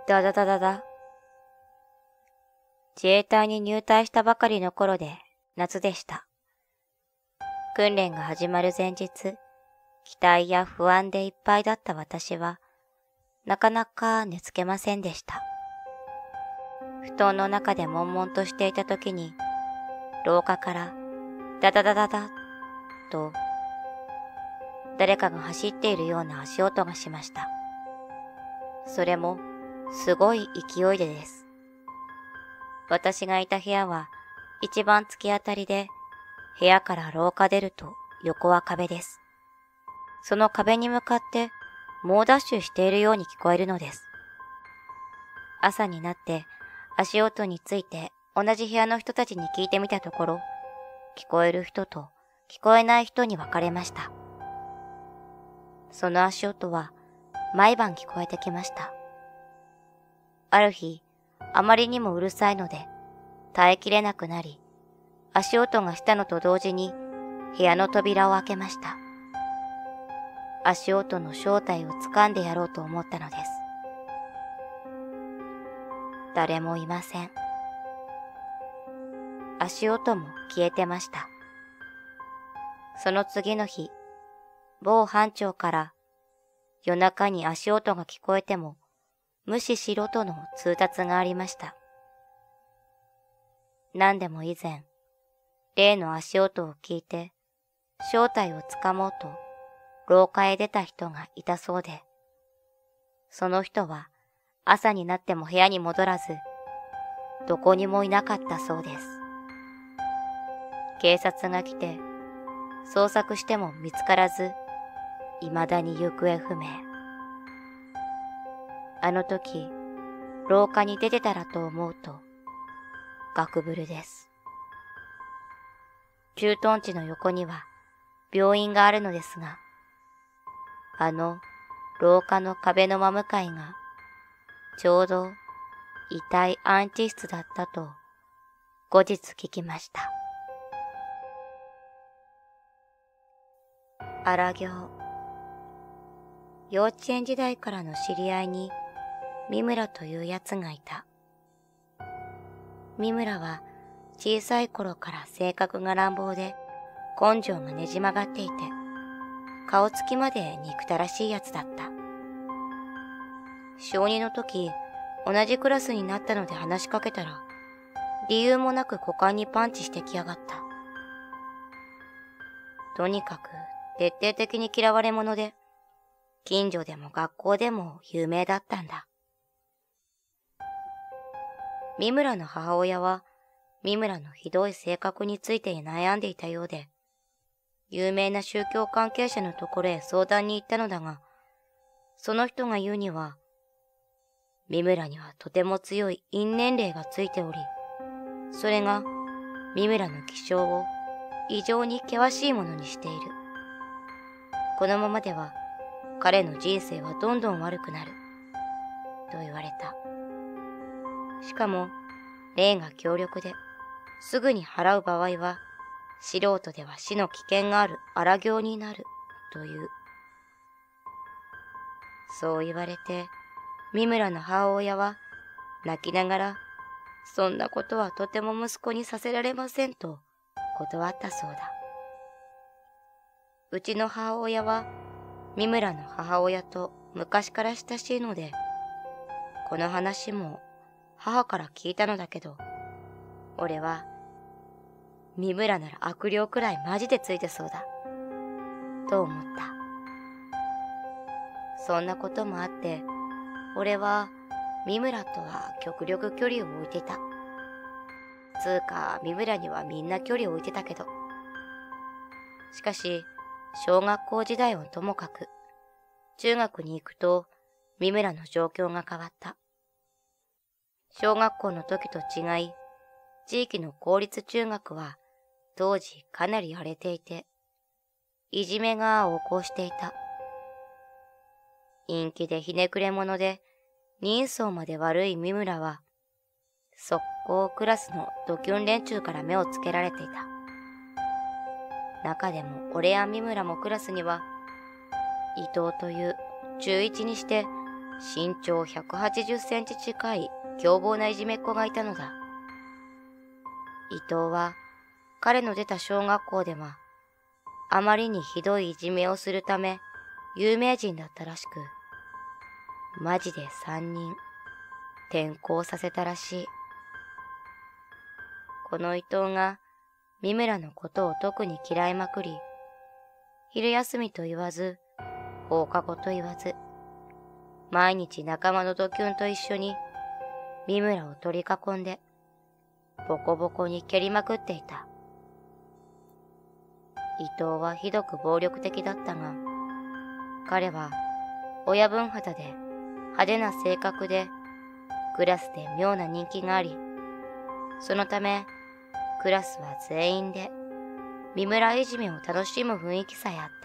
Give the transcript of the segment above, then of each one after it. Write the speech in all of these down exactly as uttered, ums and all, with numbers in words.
だだだだだ。自衛隊に入隊したばかりの頃で夏でした。訓練が始まる前日、期待や不安でいっぱいだった私は、なかなか寝つけませんでした。布団の中で悶々としていた時に、廊下からダダダダダと、誰かが走っているような足音がしました。それもすごい勢いでです。私がいた部屋は一番突き当たりで、部屋から廊下出ると横は壁です。その壁に向かって猛ダッシュしているように聞こえるのです。朝になって足音について同じ部屋の人たちに聞いてみたところ、聞こえる人と聞こえない人に分かれました。その足音は毎晩聞こえてきました。ある日、あまりにもうるさいので耐えきれなくなり、足音がしたのと同時に部屋の扉を開けました。足音の正体をつかんでやろうと思ったのです。誰もいません。足音も消えてました。その次の日、某班長から夜中に足音が聞こえても無視しろとの通達がありました。何でも以前、例の足音を聞いて正体をつかもうと廊下へ出た人がいたそうで、その人は朝になっても部屋に戻らず、どこにもいなかったそうです。警察が来て捜索しても見つからず、未だに行方不明。あの時、廊下に出てたらと思うと、ガクブルです。駐屯地の横には病院があるのですが、あの廊下の壁の真向かいが、ちょうど遺体安置室だったと後日聞きました。荒行。幼稚園時代からの知り合いに三村というやつがいた。三村は小さい頃から性格が乱暴で根性がねじ曲がっていて、顔つきまで憎たらしいやつだった。小二の時、同じクラスになったので話しかけたら、理由もなく股間にパンチしてきやがった。とにかく徹底的に嫌われ者で、近所でも学校でも有名だったんだ。三村の母親は、三村のひどい性格について悩んでいたようで、有名な宗教関係者のところへ相談に行ったのだが、その人が言うには、三村にはとても強い因年齢がついており、それが三村の気性を異常に険しいものにしている。このままでは彼の人生はどんどん悪くなる、と言われた。しかも、霊が強力で、すぐに払う場合は、素人では死の危険がある荒行になる、という。そう言われて、三村の母親は、泣きながら、そんなことはとても息子にさせられませんと、断ったそうだ。うちの母親は、三村の母親と昔から親しいので、この話も母から聞いたのだけど、俺は、三村なら悪霊くらいマジでついてそうだ、と思った。そんなこともあって、俺は三村とは極力距離を置いてた。つうか、三村にはみんな距離を置いてたけど。しかし、小学校時代はともかく、中学に行くと、三村の状況が変わった。小学校の時と違い、地域の公立中学は、当時かなり荒れていて、いじめが横行していた。陰気でひねくれ者で、人相まで悪い三村は、速攻クラスのドキュン連中から目をつけられていた。中でも俺や三村もクラスには、伊藤という中一にして身長ひゃくはちじゅっセンチ近い凶暴ないじめっ子がいたのだ。伊藤は彼の出た小学校ではあまりにひどいいじめをするため有名人だったらしく、マジでさんにん転校させたらしい。この伊藤が三村のことを特に嫌いまくり、昼休みと言わず、放課後と言わず、毎日仲間のドキュンと一緒に三村を取り囲んで、ボコボコに蹴りまくっていた。伊藤はひどく暴力的だったが、彼は親分肌で派手な性格で、クラスで妙な人気があり、そのためクラスは全員で三村いじめを楽しむ雰囲気さえあった。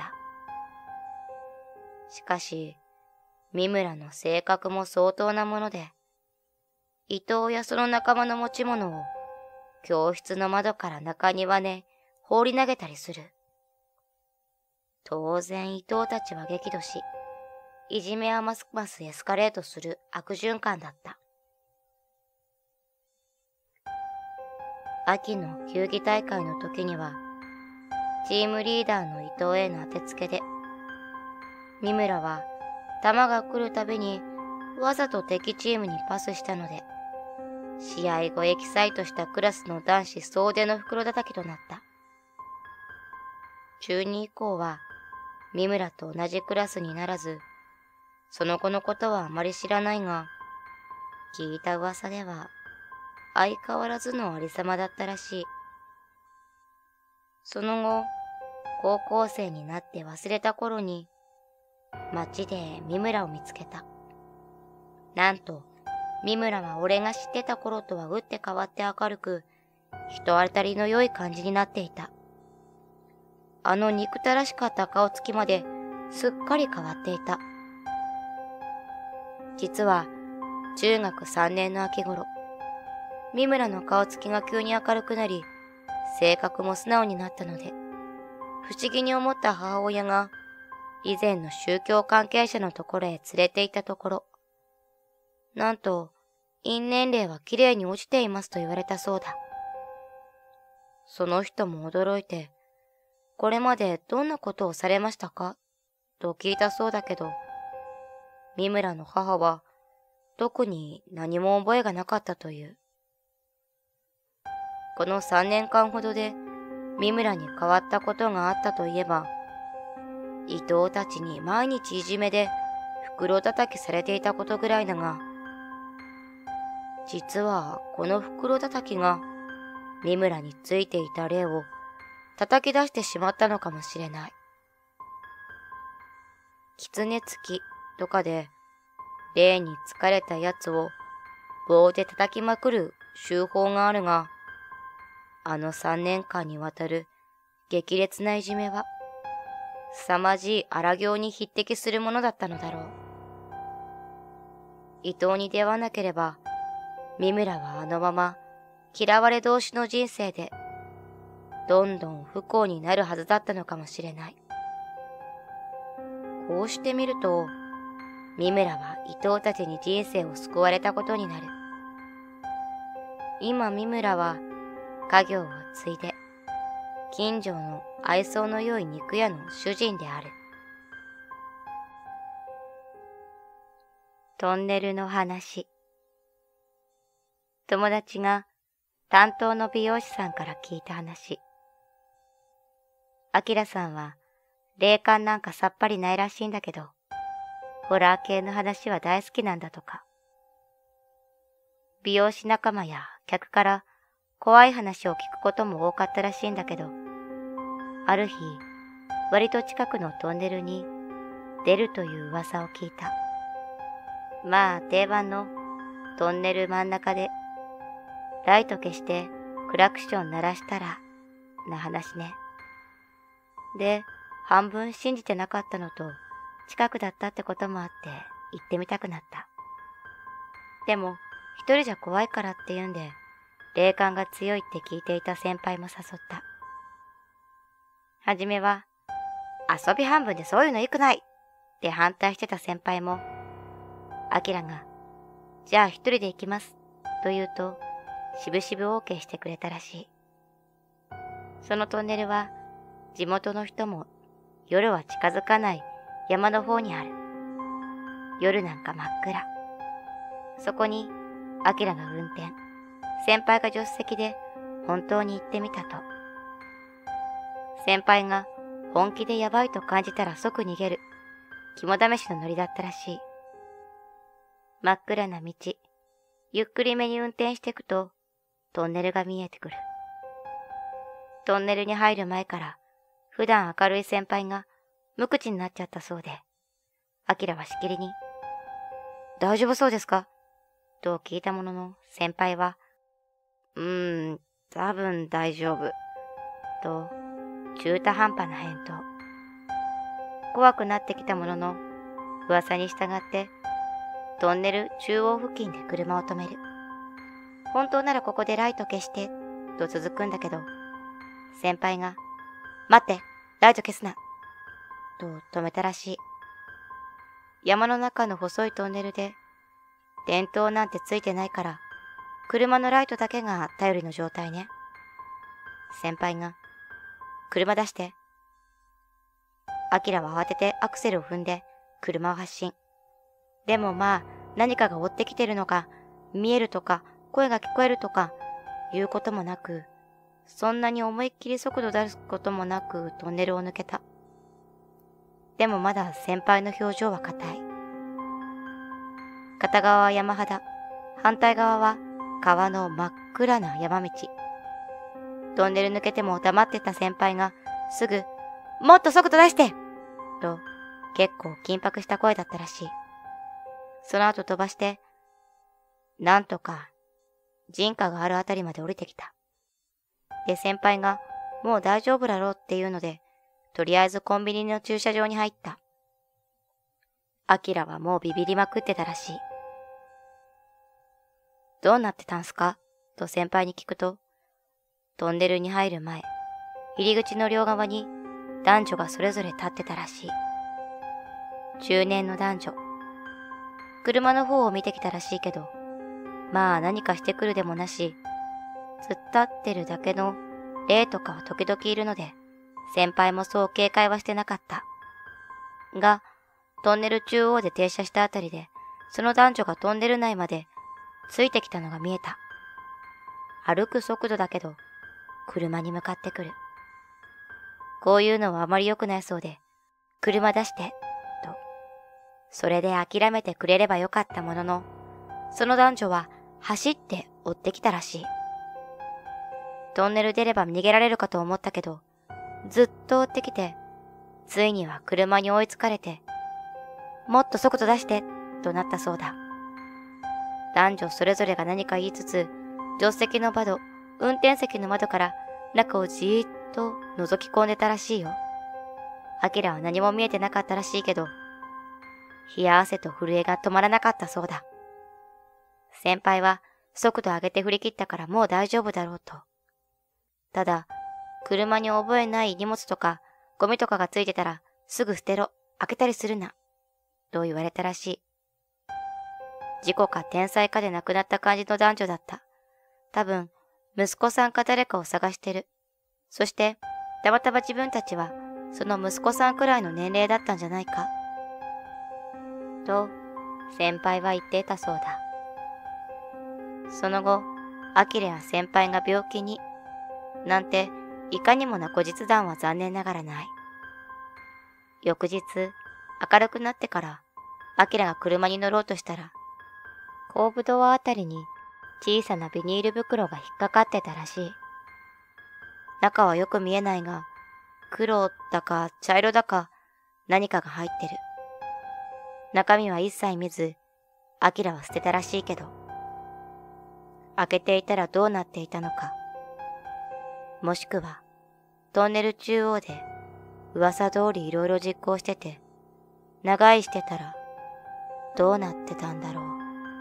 しかし、三村の性格も相当なもので、伊藤やその仲間の持ち物を教室の窓から中庭へ放り投げたりする。当然伊藤たちは激怒し、いじめはますますエスカレートする悪循環だった。秋の球技大会の時には、チームリーダーの伊藤への当てつけで、三村は球が来るたびにわざと敵チームにパスしたので、試合後エキサイトしたクラスの男子総出の袋叩きとなった。中に以降は三村と同じクラスにならず、その子のことはあまり知らないが、聞いた噂では相変わらずのありさまだったらしい。その後、高校生になって忘れた頃に、街で三村を見つけた。なんと、三村は俺が知ってた頃とは打って変わって明るく、人当たりの良い感じになっていた。あの憎たらしかった顔つきまですっかり変わっていた。実は、中学さんねんの秋頃、三村の顔つきが急に明るくなり、性格も素直になったので、不思議に思った母親が、以前の宗教関係者のところへ連れて行ったところ、なんと、陰年齢はきれいに落ちていますと言われたそうだ。その人も驚いて、これまでどんなことをされましたかと聞いたそうだけど、三村の母は特に何も覚えがなかったという。このさんねんかんほどで三村に変わったことがあったといえば、伊藤たちに毎日いじめで袋叩きされていたことぐらいだが、実はこの袋叩きが三村についていた霊を叩き出してしまったのかもしれない。狐つきとかで霊に疲れたやつを棒で叩きまくる手法があるが、あのさんねんかんにわたる激烈ないじめは凄まじい荒行に匹敵するものだったのだろう。伊藤に出会わなければ、三村はあのまま嫌われ同士の人生でどんどん不幸になるはずだったのかもしれない。こうしてみると、三村は伊藤たちに人生を救われたことになる。今三村は家業を継いで、近所の愛想の良い肉屋の主人である。トンネルの話。友達が担当の美容師さんから聞いた話。アキラさんは霊感なんかさっぱりないらしいんだけど、ホラー系の話は大好きなんだとか。美容師仲間や客から怖い話を聞くことも多かったらしいんだけど、ある日、割と近くのトンネルに出るという噂を聞いた。まあ定番のトンネル真ん中でライト消してクラクション鳴らしたらな話ね。で、半分信じてなかったのと近くだったってこともあって行ってみたくなった。でも一人じゃ怖いからって言うんで、霊感が強いって聞いていた先輩も誘った。はじめは、遊び半分でそういうの良くないって反対してた先輩も、 アキラが、じゃあ一人で行きます、と言うと、しぶしぶ オーケー してくれたらしい。そのトンネルは、地元の人も夜は近づかない山の方にある。夜なんか真っ暗。そこに、アキラが運転、先輩が助手席で本当に行ってみたと。先輩が本気でやばいと感じたら即逃げる、肝試しのノリだったらしい。真っ暗な道、ゆっくりめに運転していくと、トンネルが見えてくる。トンネルに入る前から、普段明るい先輩が無口になっちゃったそうで、アキラはしきりに、大丈夫そうですかと聞いたものの、先輩は、うーん、多分大丈夫。と、中途半端な返答。怖くなってきたものの、噂に従って、トンネル中央付近で車を止める。本当ならここでライト消して、と続くんだけど、先輩が、待って、ライト消すな、と止めたらしい。山の中の細いトンネルで、電灯なんてついてないから、車のライトだけが頼りの状態ね。先輩が、車出して。アキラは慌ててアクセルを踏んで、車を発進。でもまあ、何かが追ってきてるのか、見えるとか、声が聞こえるとか、いうこともなく、そんなに思いっきり速度出すこともなくトンネルを抜けた。でもまだ先輩の表情は硬い。片側は山肌、反対側は川の真っ暗な山道。トンネル抜けても黙ってた先輩がすぐ、もっと速度出してと結構緊迫した声だったらしい。その後飛ばして、なんとか人家があるあたりまで降りてきた。で、先輩がもう大丈夫だろうっていうので、とりあえずコンビニの駐車場に入った。アキラはもうビビりまくってたらしい。どうなってたんすかと先輩に聞くと、トンネルに入る前、入り口の両側に男女がそれぞれ立ってたらしい。中年の男女。車の方を見てきたらしいけど、まあ何かしてくるでもなし、突っ立ってるだけの霊とかは時々いるので、先輩もそう警戒はしてなかった。が、トンネル中央で停車したあたりで、その男女がトンネル内までついてきたのが見えた。歩く速度だけど、車に向かってくる。こういうのはあまり良くないそうで、車出して、と。それで諦めてくれればよかったものの、その男女は走って追ってきたらしい。トンネル出れば逃げられるかと思ったけど、ずっと追ってきて、ついには車に追いつかれて、もっと速度出して、となったそうだ。男女それぞれが何か言いつつ、助手席の窓、運転席の窓から中をじーっと覗き込んでたらしいよ。アキラは何も見えてなかったらしいけど、冷や汗と震えが止まらなかったそうだ。先輩は速度上げて振り切ったからもう大丈夫だろうと。ただ、車に覚えない荷物とかゴミとかがついてたらすぐ捨てろ、開けたりするな、と言われたらしい。事故か天災かで亡くなった感じの男女だった。多分、息子さんか誰かを探してる。そして、たまたま自分たちはその息子さんくらいの年齢だったんじゃないか。と、先輩は言っていたそうだ。その後、アキラや先輩が病気に、なんて、いかにもな後日談は残念ながらない。翌日、明るくなってから、アキラが車に乗ろうとしたら、後部ドアあたりに小さなビニール袋が引っかかってたらしい。中はよく見えないが、黒だか茶色だか何かが入ってる。中身は一切見ず、アキラは捨てたらしいけど、開けていたらどうなっていたのか。もしくは、トンネル中央で噂通りいろいろ実行してて、長居してたらどうなってたんだろう。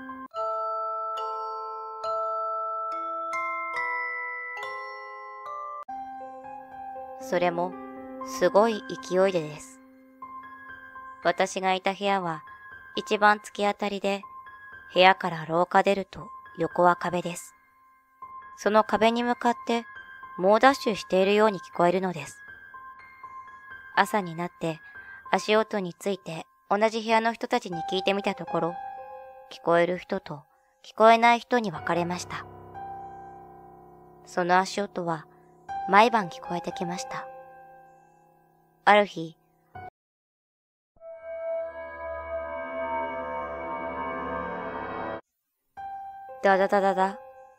それもすごい勢いでです。私がいた部屋は一番突き当たりで、部屋から廊下出ると横は壁です。その壁に向かって猛ダッシュしているように聞こえるのです。朝になって足音について同じ部屋の人たちに聞いてみたところ、聞こえる人と聞こえない人に分かれました。その足音は毎晩聞こえてきました。ある日、ダダダダダ。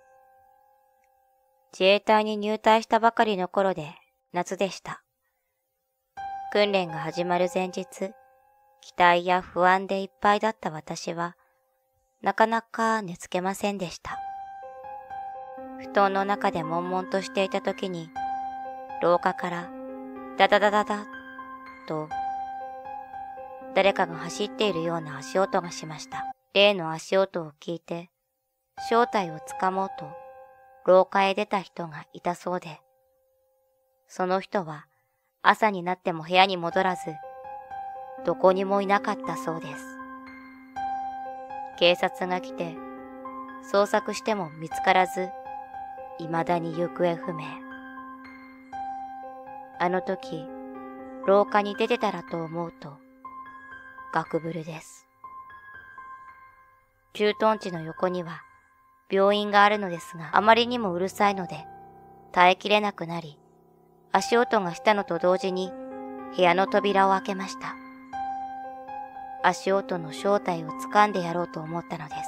自衛隊に入隊したばかりの頃で夏でした。訓練が始まる前日、期待や不安でいっぱいだった私は、なかなか寝つけませんでした。布団の中で悶々としていた時に、廊下からダダダダダと、誰かが走っているような足音がしました。例の足音を聞いて、正体をつかもうと廊下へ出た人がいたそうで、その人は朝になっても部屋に戻らず、どこにもいなかったそうです。警察が来て捜索しても見つからず、未だに行方不明。あの時、廊下に出てたらと思うと、ガクブルです。駐屯地の横には病院があるのですが、あまりにもうるさいので、耐えきれなくなり、足音がしたのと同時に部屋の扉を開けました。足音の正体を掴んでやろうと思ったのです。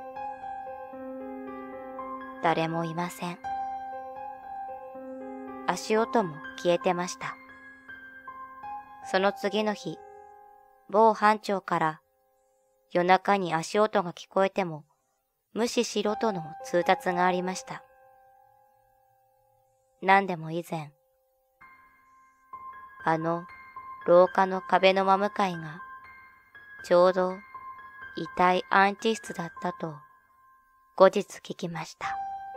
誰もいません。足音も消えてました。その次の日、某班長から夜中に足音が聞こえても無視しろとの通達がありました。何でも以前、あの廊下の壁の真向かいがちょうど遺体安置室だったと後日聞きました。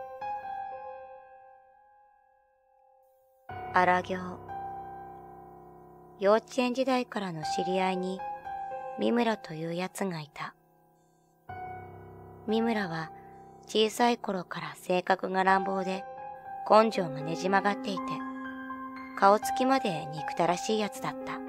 荒行。幼稚園時代からの知り合いに三村というやつがいた。三村は小さい頃から性格が乱暴で根性がねじ曲がっていて、顔つきまで憎たらしいやつだった。